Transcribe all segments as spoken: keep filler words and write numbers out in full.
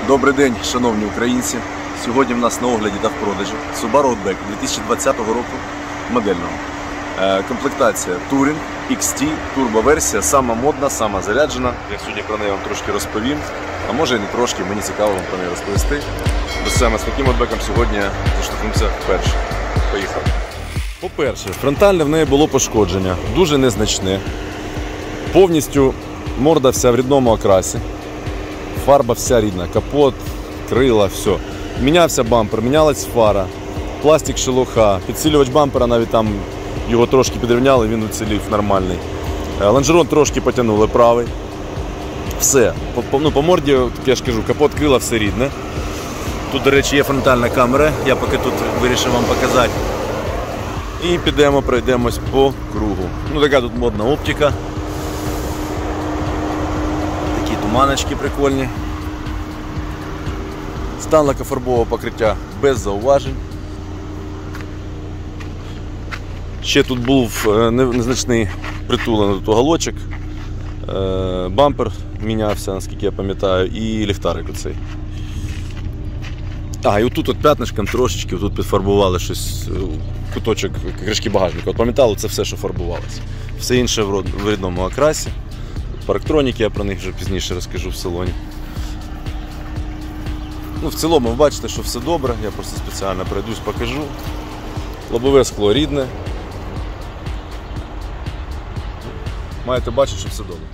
Добрий день, шановні українці! Сьогодні в нас на огляді та в продажі Subaru Outback дві тисячі двадцятого року модельного. Комплектація Touring ікс ті, турбоверсія, сама модна, сама заряджена. Я сьогодні про неї вам трошки розповім, а може і не трошки, мені цікаво вам про неї розповісти. Бо саме з таким Outback'ом сьогодні заштовхнемося вперше. Поїхали. По-перше, фронтальне в неї було пошкодження, дуже незначне. Повністю морда вся в рідному окрасі. Фарба вся рідна, капот, крила, все. Мінявся бампер, мінялась фара, пластик шелуха, підсилювач бампера, навіть там його трошки підрівняли, він уцілів нормальний. Лонжерон трошки потягнули правий. Все. По, по, ну, по морді, я ж кажу, капот, крила, все рідне. Тут, до речі, є фронтальна камера, я поки тут вирішив вам показати. І підемо, пройдемось по кругу. Ну, така тут модна оптика. Такі туманочки прикольні. Стан лакофарбового покриття без зауважень. Ще тут був незначний притулений тут уголочок. Бампер мінявся, наскільки я пам'ятаю, і ліхтарик оцей. А, і отут от п'ятнишком трошечки тут підфарбували щось, куточок кришки багажника. От по металу це все, що фарбувалося. Все інше в рідному окрасі. Парктроніки, я про них вже пізніше розкажу в салоні. Ну, в цілому ви бачите, що все добре, я просто спеціально пройдусь, покажу. Лобове скло рідне. Маєте бачити, що все добре.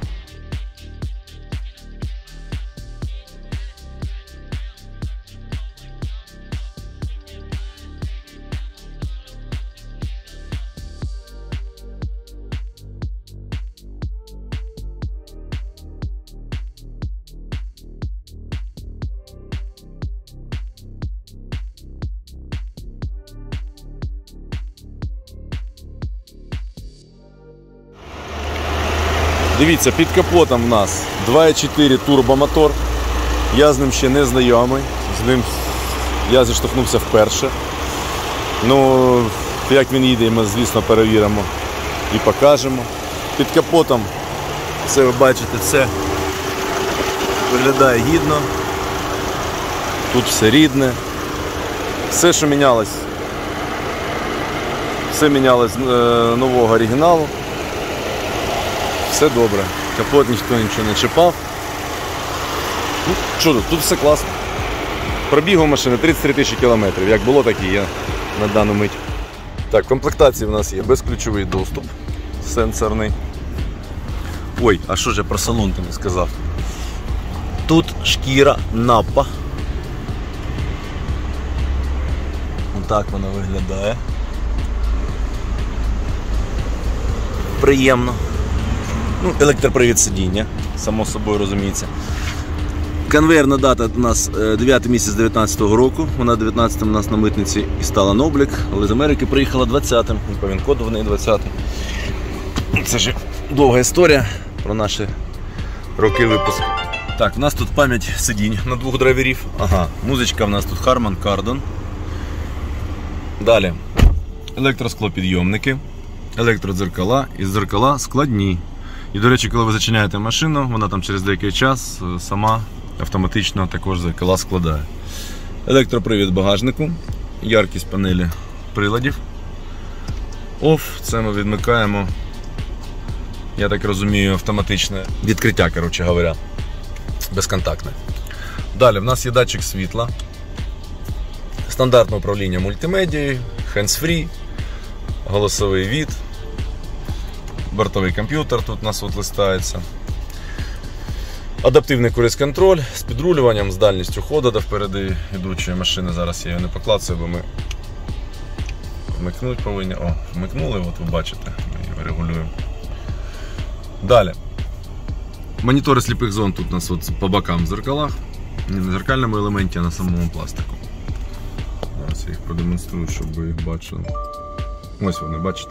Дивіться, під капотом в нас два і чотири турбомотор. Я з ним ще не знайомий, з ним я зіштовхнувся вперше. Ну, як він їде, ми, звісно, перевіримо і покажемо. Під капотом, все ви бачите, все виглядає гідно. Тут все рідне. Все, що мінялось, все мінялось з нового оригіналу. Все добре, капот ніхто нічого не чіпав. Ну, що тут? Тут все класно. Пробіг у машини тридцять три тисячі кілометрів, як було, так і є на дану мить. Так, в комплектації в нас є безключовий доступ, сенсорний. Ой, а що ж я про салон-то не сказав? Тут шкіра Напа. Отак вона виглядає. Приємно. Ну, електропривід сидіння, само собою розуміється. Конвейерна дата у нас дев'ятий місяць дев'ятнадцятого року. Вона дев'ятнадцятим у нас на митниці і стала на облік, але з Америки приїхала двадцятим. По він-коду в неї двадцятий. Це ж довга історія про наші роки випуску. Так, у нас тут пам'ять сидінь на двох драйверів. Ага, музичка в нас тут Harman Kardon. Далі електросклопідйомники, електродзеркала і дзеркала складні. І, до речі, коли ви зачиняєте машину, вона там через деякий час сама автоматично також зеркала складає. Електропривід багажнику, яркість панелі приладів. Оф, це ми відмикаємо, я так розумію, автоматичне відкриття, коротше говоря, безконтактне. Далі в нас є датчик світла, стандартне управління мультимедією, hands-free, голосовий від. Бортовий комп'ютер тут у нас от листається. Адаптивний круїз-контроль з підрулюванням, з дальністю ходу до впереди йдучої машини. Зараз я її не поклацаю, бо ми вмикнути повинні. О, вмикнули, от ви бачите, ми її регулюємо. Далі. Монітори сліпих зон тут у нас от по бокам в зеркалах. Не на зеркальному елементі, а на самому пластику. Зараз я їх продемонструю, щоб ви їх бачили. Ось вони, бачите.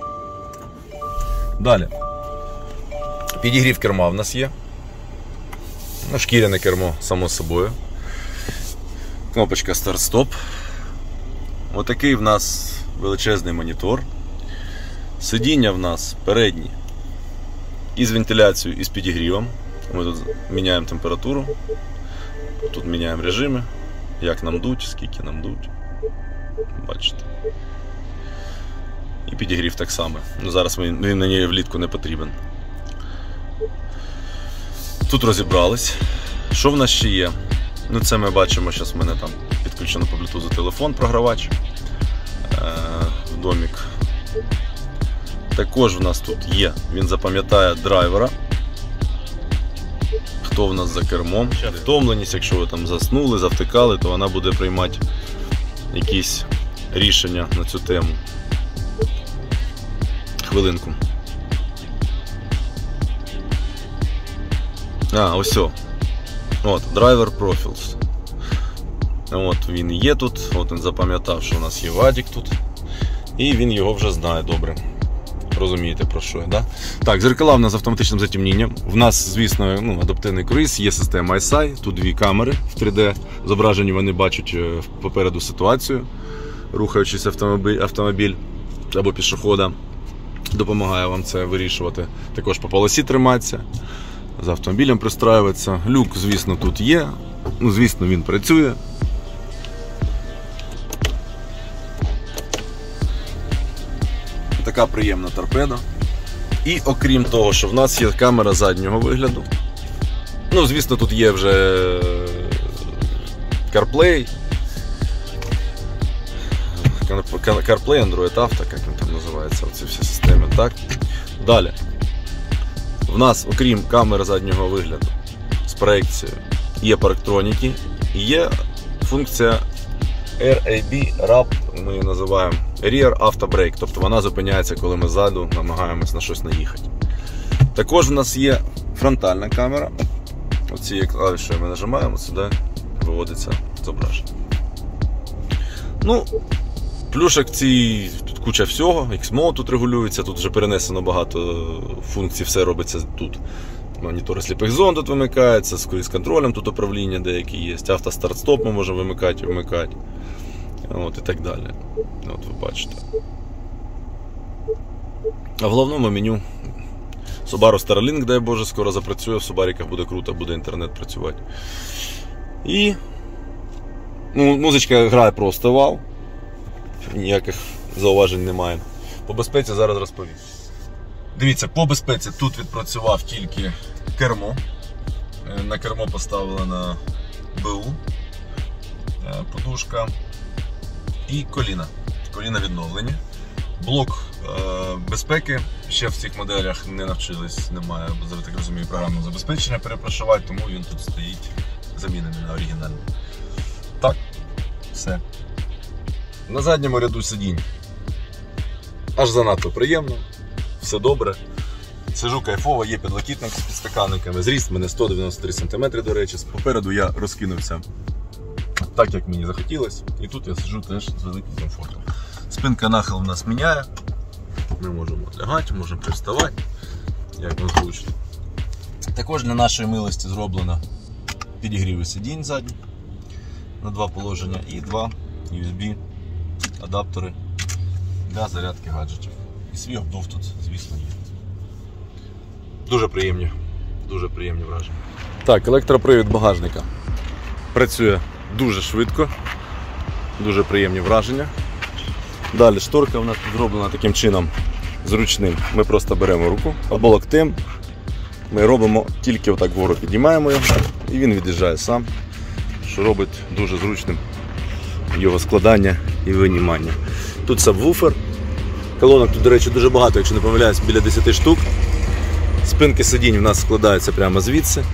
Далі. Підігрів керма в нас є. Ну, шкіряне кермо, само собою. Кнопочка старт-стоп. Отакий в нас величезний монітор. Сидіння в нас передні із вентиляцією і з підігрівом. Ми тут міняємо температуру. Тут міняємо режими, як нам дуть, скільки нам дуть. Бачите. І підігрів так само. Ну, зараз він мені влітку не потрібен. Тут розібрались. Що в нас ще є? Ну, це ми бачимо, зараз в мене там підключено по Bluetooth телефон, програвач е в домік. Також в нас тут є, він запам'ятає драйвера. Хто в нас за кермом. Втомленість, якщо ви там заснули, завтикали, то вона буде приймати якісь рішення на цю тему. Хвилинку. А, ось о. От, Driver Profiles. От він є тут, от він запам'ятав, що у нас є вадік тут. І він його вже знає добре. Розумієте, про що я, да? Так, зеркала в нас з автоматичним затемнінням. В нас, звісно, ну, адаптивний круїз, є система ай ес ай, тут дві камери в три де зображені, вони бачать попереду ситуацію, рухаючись автомобіль, автомобіль або пішохода. Допомагає вам це вирішувати. Також по полосі триматися, з автомобілем пристраюватися. Люк, звісно, тут є, ну, звісно, він працює. Така приємна торпеда. І окрім того, що в нас є камера заднього вигляду. Ну, звісно, тут є вже CarPlay, CarPlay, Android Auto, як він там називається, оці всі системи. Так? Далі. В нас, окрім камери заднього вигляду з проекцією, є парктроніки, є функція ар ей бі рап, ми її називаємо Rear Auto Brake, тобто вона зупиняється, коли ми ззаду намагаємось на щось наїхати. Також в нас є фронтальна камера. Оцією клавішою ми нажимаємо, сюди виводиться зображення. Ну, плюшок ці, тут куча всього, ікс мод тут регулюється, тут вже перенесено багато функцій, все робиться тут. Монітори сліпих зон тут вимикаються, з круїз-контролем тут управління деякі є, автостарт-стоп ми можемо вимикати і вимикати. От, і так далі. От ви бачите. А в головному меню Subaru Starlink, дай Боже, скоро запрацює, в Субаріках буде круто, буде інтернет працювати. І ну, музичка грає просто вау. Ніяких зауважень немає. По безпеці зараз розповім. Дивіться, по безпеці тут відпрацював тільки кермо. На кермо поставлена БУ, подушка і коліна. Коліна відновлені. Блок е, безпеки ще в цих моделях не навчились, немає, бо так розумію, програмного забезпечення перепрошувати, тому він тут стоїть замінений на оригінальний. Так, все. На задньому ряду сидінь аж занадто приємно, все добре. Сижу кайфово, є підлокітник з підстаканниками. Зріст в мене сто дев'яносто три сантиметри, до речі. Попереду я розкинувся так, як мені захотілося. І тут я сиджу теж з великим комфортом. Спинка нахил у нас міняє. Ми можемо лягати, можемо привставати, як нам зручно. Також для нашої милості зроблено підігріви сидінь задні на два положення і два ю ес бі адаптери для зарядки гаджетів. І свій обдув тут, звісно, є. Дуже приємні, дуже приємні враження. Так, електропривід багажника працює дуже швидко, дуже приємні враження. Далі шторка у нас зроблена таким чином зручним. Ми просто беремо руку або локтем, ми робимо тільки отак вгору, піднімаємо його і він від'їжджає сам, що робить дуже зручним його складання і винімання. Тут сабвуфер, колонок тут, до речі, дуже багато, якщо не помиляюсь, біля десяти штук. Спинки сидінь у нас складаються прямо звідси.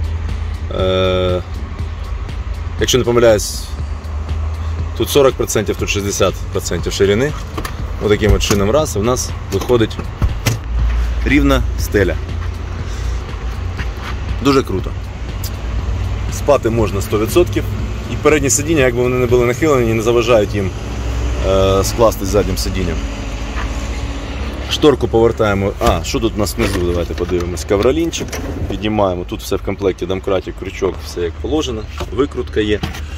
Е, якщо не помиляюсь, тут сорок відсотків, тут шістдесят відсотків ширини. Ось таким от чином раз, і в нас виходить рівна стеля. Дуже круто. Спати можна сто відсотків. І передні сидіння, якби вони не були нахилені, не заважають їм е, скластись заднім сидінням. Шторку повертаємо. А, що тут у нас внизу? Давайте подивимось. Ковролінчик. Піднімаємо. Тут все в комплекті, домкратик, крючок, все як положено. Викрутка є.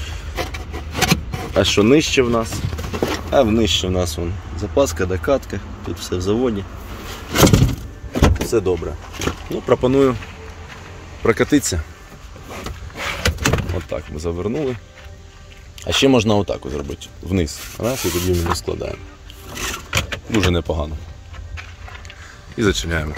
А що нижче в нас? А нижче в нас вон запаска, докатка. Тут все в заводі. Все добре. Ну, пропоную прокатитися. От так. отак ми завернули. А ще можна отак зробити, вниз. Раз, і тоді ми складаємо. Дуже непогано. І зачиняємо.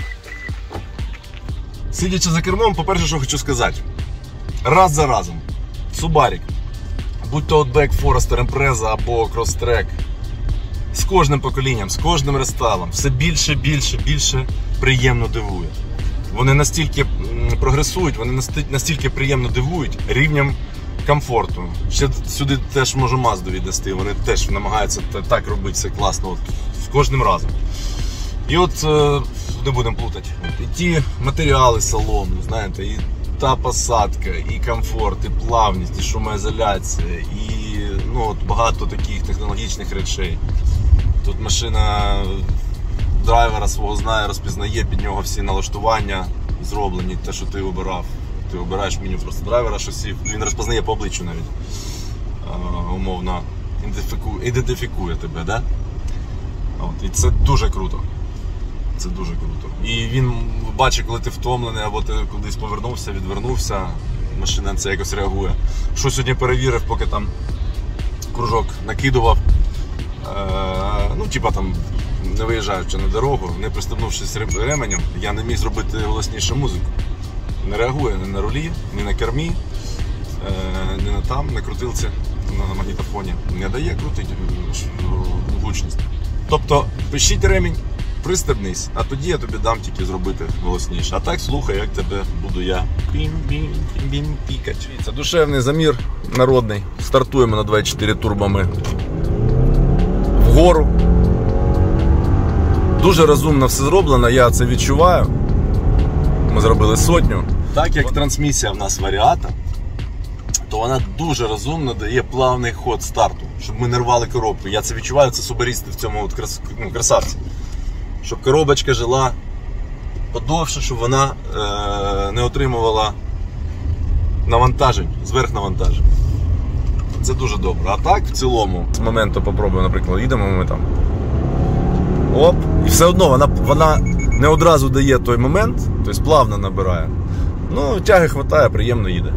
Сидячи за кермом, по-перше, що хочу сказати. Раз за разом. Subaru. Будь то Outback, Forester, Impreza або Crosstrek. З кожним поколінням, з кожним рестайлом все більше, більше, більше приємно дивує. Вони настільки прогресують, вони настільки приємно дивують рівнем комфорту. Ще сюди теж можу Mazda віднести, вони теж намагаються так робити, все класно, от, з кожним разом. І от, не будемо плутати, і ті матеріали салону, знаєте, і та посадка, і комфорт, і плавність, і шумоізоляція, і ну, от багато таких технологічних речей. Тут машина драйвера свого знає, розпізнає під нього всі налаштування зроблені, те, що ти обирав. Ти обираєш меню просто драйвера, що сів, він розпізнає по обличчю навіть, а, умовно, ідентифікує, ідентифікує тебе, да? От, і це дуже круто. Це дуже круто. І він бачить, коли ти втомлений, або ти кудись повернувся, відвернувся, машина на це якось реагує. Що сьогодні перевірив, поки там кружок накидував, е, ну, типа там, не виїжджаючи на дорогу, не пристебнувшись ременем, я не міг зробити голоснішу музику. Не реагує ні на рулі, ні на кермі, е, ні на там, на крутилці, на магнітофоні. Не дає крутити гучність. Тобто, пишіть ремінь, пристебнись, а тоді я тобі дам тільки зробити голосніше. А так слухай, як тебе буду я пім-бім-бім пікати. Це душевний замір народний. Стартуємо на двадцять чотири турбами вгору. Дуже розумно все зроблено, я це відчуваю. Ми зробили сотню. Так як трансмісія в нас варіата, то вона дуже розумно дає плавний ход старту, щоб ми не рвали коробку. Я це відчуваю, це субарісти в цьому от крас... ну, красавці. Щоб коробочка жила подовше, щоб вона е... не отримувала навантажень, зверхнавантажень. Це дуже добре. А так, в цілому, з моменту попробую, наприклад, їдемо ми там. Оп, і все одно вона, вона не одразу дає той момент, тобто плавно набирає. Ну, тяги вистачає, приємно їде.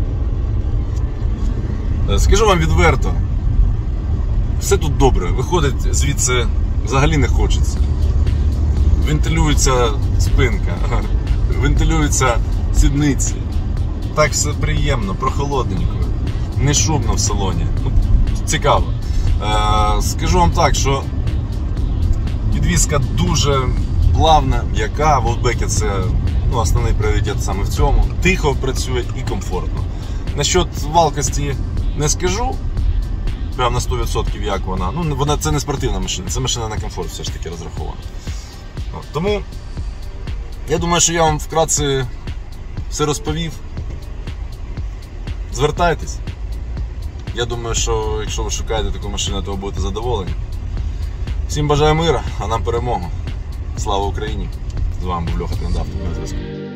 Скажу вам відверто, все тут добре, виходить звідси взагалі не хочеться. Вентилюється спинка, вентилюються сідниці. Так все приємно, прохолодненько, не шумно в салоні. Ну, цікаво. Е, скажу вам так, що підвізка дуже плавна, м'яка, в Outback це ну, основний пріоритет саме в цьому. Тихо працює і комфортно. Насчет валкості не скажу, прямо на сто відсотків як вона. Ну, вона це не спортивна машина, це машина на комфорт все ж таки розрахована. От, тому я думаю, що я вам вкратце все розповів. Звертайтесь. Я думаю, що якщо ви шукаєте таку машину, то ви будете задоволені. Всім бажаю мира, а нам перемогу. Слава Україні! З вами був Льоха Трендавтор на зв'язку.